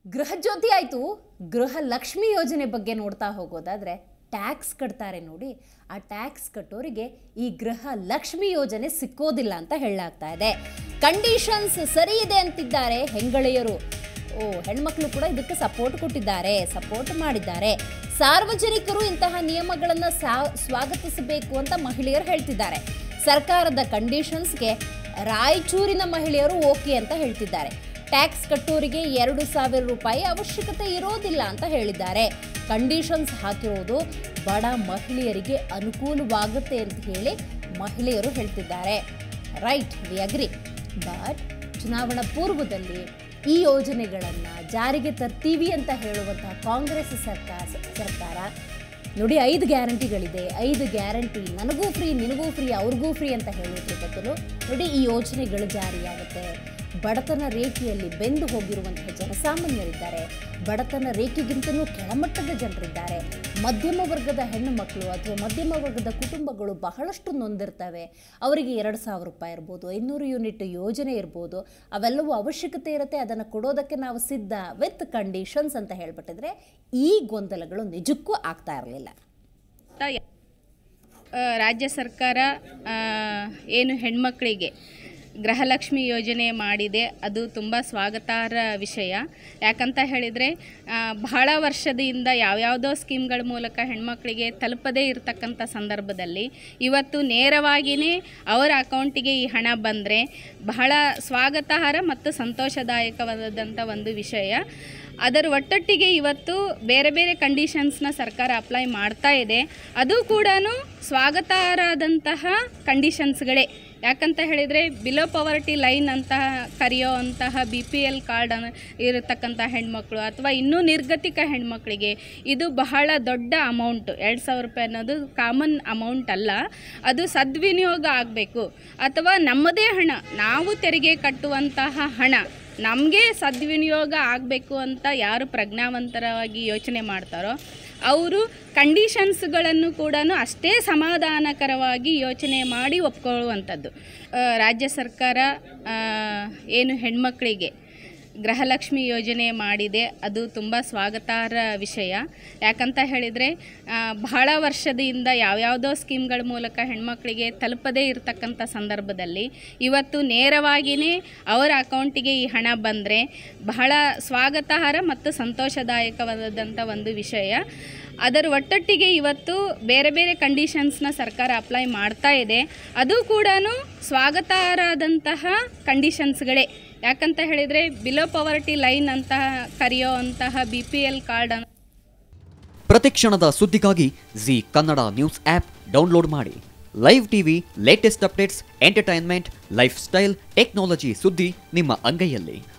ಗೃಹಜ್ಯೋತಿ ಆಯಿತು. ಗೃಹ ಲಕ್ಷ್ಮಿ ಯೋಜನೆ ಬಗ್ಗೆ ನೋಡ್ತಾ ಹೋಗೋದಾದರೆ ಟ್ಯಾಕ್ಸ್ ಕಟ್ತಾರೆ ನೋಡಿ, ಆ ಟ್ಯಾಕ್ಸ್ ಕಟ್ಟೋರಿಗೆ ಈ ಗೃಹ ಲಕ್ಷ್ಮಿ ಯೋಜನೆ ಸಿಕ್ಕೋದಿಲ್ಲ ಅಂತ ಹೇಳಲಾಗ್ತಾ ಇದೆ. ಕಂಡೀಷನ್ಸ್ ಸರಿ ಇದೆ ಅಂತಿದ್ದಾರೆ ಹೆಂಗಳೆಯರು. ಹೆಣ್ಮಕ್ಳು ಕೂಡ ಇದಕ್ಕೆ ಸಪೋರ್ಟ್ ಮಾಡಿದ್ದಾರೆ. ಸಾರ್ವಜನಿಕರು ಇಂತಹ ನಿಯಮಗಳನ್ನು ಸ್ವಾಗತಿಸಬೇಕು ಅಂತ ಮಹಿಳೆಯರು ಹೇಳ್ತಿದ್ದಾರೆ. ಸರ್ಕಾರದ ಕಂಡೀಷನ್ಸ್ಗೆ ರಾಯಚೂರಿನ ಮಹಿಳೆಯರು ಓಕೆ ಅಂತ ಹೇಳ್ತಿದ್ದಾರೆ. ಟ್ಯಾಕ್ಸ್ ಕಟ್ಟೋರಿಗೆ 2,000 ರೂಪಾಯಿ ಅವಶ್ಯಕತೆ ಇರೋದಿಲ್ಲ ಅಂತ ಹೇಳಿದ್ದಾರೆ. ಕಂಡೀಷನ್ಸ್ ಹಾಕಿರೋದು ಬಡ ಮಹಿಳೆಯರಿಗೆ ಅನುಕೂಲವಾಗುತ್ತೆ ಅಂತ ಹೇಳಿ ಮಹಿಳೆಯರು ಹೇಳ್ತಿದ್ದಾರೆ. Right, we agree. ಬಟ್ ಚುನಾವಣಾ ಪೂರ್ವದಲ್ಲಿ ಈ ಯೋಜನೆಗಳನ್ನು ಜಾರಿಗೆ ತರ್ತೀವಿ ಅಂತ ಹೇಳುವಂತಹ ಕಾಂಗ್ರೆಸ್ ಸರ್ಕಾರ ನೋಡಿ 5 ಗ್ಯಾರಂಟಿಗಳಿದೆ. 5 ಗ್ಯಾರಂಟಿ ನನಗೂ ಫ್ರೀ, ನಿನಗೂ ಫ್ರೀ, ಅವ್ರಿಗೂ ಫ್ರೀ ಅಂತ ಹೇಳೋದ್ರ ಬದಲು ನೋಡಿ ಈ ಯೋಜನೆಗಳು ಜಾರಿಯಾಗುತ್ತೆ. ಬಡತನ ರೇಖೆಯಲ್ಲಿ ಬೆಂದು ಹೋಗಿರುವಂತಹ ಜನಸಾಮಾನ್ಯರಿದ್ದಾರೆ, ಬಡತನ ರೇಖೆಗಿಂತಲೂ ಕೆಳಮಟ್ಟದ ಜನರಿದ್ದಾರೆ, ಮಧ್ಯಮ ವರ್ಗದ ಹೆಣ್ಣು ಮಕ್ಕಳು ಅಥವಾ ಮಧ್ಯಮ ವರ್ಗದ ಕುಟುಂಬಗಳು ಬಹಳಷ್ಟು ನೊಂದಿರ್ತವೆ. ಅವರಿಗೆ 2,000 ರೂಪಾಯಿ ಇರ್ಬೋದು, 500 ಯೂನಿಟ್ ಯೋಜನೆ ಇರ್ಬೋದು, ಅವೆಲ್ಲವೂ ಅವಶ್ಯಕತೆ ಇರುತ್ತೆ. ಅದನ್ನು ಕೊಡೋದಕ್ಕೆ ನಾವು ಸಿದ್ಧ ವಿತ್ ಕಂಡೀಷನ್ಸ್ ಅಂತ ಹೇಳ್ಬಿಟ್ಟಿದ್ರೆ ಈ ಗೊಂದಲಗಳು ನಿಜಕ್ಕೂ ಆಗ್ತಾ ಇರಲಿಲ್ಲ. ರಾಜ್ಯ ಸರ್ಕಾರ ಏನು ಹೆಣ್ಮಕ್ಳಿಗೆ ಗೃಹಲಕ್ಷ್ಮಿ ಯೋಜನೆ ಮಾಡಿದೆ, ಅದು ತುಂಬ ಸ್ವಾಗತಾರ್ಹ ವಿಷಯ. ಯಾಕಂತ ಹೇಳಿದರೆ ಬಹಳ ವರ್ಷದಿಂದ ಯಾವ್ಯಾವುದೋ ಸ್ಕೀಮ್ಗಳ ಮೂಲಕ ಹೆಣ್ಮಕ್ಳಿಗೆ ತಲುಪದೇ ಇರತಕ್ಕಂಥ ಸಂದರ್ಭದಲ್ಲಿ ಇವತ್ತು ನೇರವಾಗಿಯೇ ಅವರ ಅಕೌಂಟಿಗೆ ಈ ಹಣ ಬಂದರೆ ಬಹಳ ಸ್ವಾಗತಾರ್ಹ ಮತ್ತು ಸಂತೋಷದಾಯಕವಾದಂಥ ಒಂದು ವಿಷಯ. ಅದರ ಒಟ್ಟೊಟ್ಟಿಗೆ ಇವತ್ತು ಬೇರೆ ಬೇರೆ ಕಂಡೀಷನ್ಸ್ನ ಸರ್ಕಾರ ಅಪ್ಲೈ ಮಾಡ್ತಾ ಇದೆ. ಅದು ಕೂಡ ಸ್ವಾಗತಾರ್ಹದಂತಹ ಕಂಡೀಷನ್ಸ್ಗಳೇ. ಯಾಕಂತ ಹೇಳಿದರೆ ಬಿಲೋ ಪವರ್ಟಿ ಲೈನ್ ಅಂತ ಕರೆಯುವಂತಹ BPL ಕಾರ್ಡ್ ಇರತಕ್ಕಂಥ ಹೆಣ್ಮಕ್ಳು ಅಥವಾ ಇನ್ನೂ ನಿರ್ಗತಿಕ ಹೆಣ್ಮಕ್ಳಿಗೆ ಇದು ಬಹಳ ದೊಡ್ಡ ಅಮೌಂಟು. 2,000 ರೂಪಾಯಿ ಅನ್ನೋದು ಕಾಮನ್ ಅಮೌಂಟ್ ಅಲ್ಲ, ಅದು ಸದ್ವಿನಿಯೋಗ ಆಗಬೇಕು. ಅಥವಾ ನಮ್ಮದೇ ಹಣ, ನಾವು ತೆರಿಗೆ ಕಟ್ಟುವಂತಹ ಹಣ ನಮಗೆ ಸದ್ವಿನಿಯೋಗ ಆಗಬೇಕು ಅಂತ ಯಾರು ಪ್ರಜ್ಞಾವಂತರವಾಗಿ ಯೋಚನೆ ಮಾಡ್ತಾರೋ ಅವರು ಕಂಡೀಷನ್ಸ್ಗಳನ್ನು ಕೂಡ ಅಷ್ಟೇ ಸಮಾಧಾನಕರವಾಗಿ ಯೋಚನೆ ಮಾಡಿ ಒಪ್ಕೊಳ್ಳುವಂಥದ್ದು. ರಾಜ್ಯ ಸರ್ಕಾರ ಏನು ಹೆಣ್ಮಕ್ಳಿಗೆ ಗೃಹಲಕ್ಷ್ಮಿ ಯೋಜನೆ ಮಾಡಿದೆ, ಅದು ತುಂಬ ಸ್ವಾಗತಾರ್ಹ ವಿಷಯ. ಯಾಕಂತ ಹೇಳಿದರೆ ಬಹಳ ವರ್ಷದಿಂದ ಯಾವ್ಯಾವುದೋ ಸ್ಕೀಮ್ಗಳ ಮೂಲಕ ಹೆಣ್ಮಕ್ಳಿಗೆ ತಲುಪದೇ ಇರತಕ್ಕಂಥ ಸಂದರ್ಭದಲ್ಲಿ ಇವತ್ತು ನೇರವಾಗಿಯೇ ಅವರ ಅಕೌಂಟಿಗೆ ಈ ಹಣ ಬಂದರೆ ಬಹಳ ಸ್ವಾಗತಾರ್ಹ ಮತ್ತು ಸಂತೋಷದಾಯಕವಾದಂಥ ಒಂದು ವಿಷಯ. ಅದರ ಒಟ್ಟೊಟ್ಟಿಗೆ ಇವತ್ತು ಬೇರೆ ಬೇರೆ ಕಂಡೀಷನ್ಸ್ನ ಸರ್ಕಾರ ಅಪ್ಲೈ ಮಾಡ್ತಾ ಇದೆ. ಅದು ಕೂಡ ಸ್ವಾಗತಾರ್ಹದಂತಹ ಕಂಡೀಷನ್ಸ್ಗಳೇ. ಯಾಕಂತ ಹೇಳಿದರೆ ಬಿಲೋ ಪವರ್ಟಿ ಲೈನ್ ಅಂತ ಕರೆಯುವಂತಹ BPL ಕಾರ್ಡ್. ಪ್ರತಿಕ್ಷಣದ ಸುದ್ದಿಗಾಗಿ Zee Kannada news app download ಮಾಡಿ. Live TV, latest updates, entertainment, lifestyle, technology ಸುದ್ದಿ ನಿಮ್ಮ ಅಂಗೈಯಲ್ಲಿ.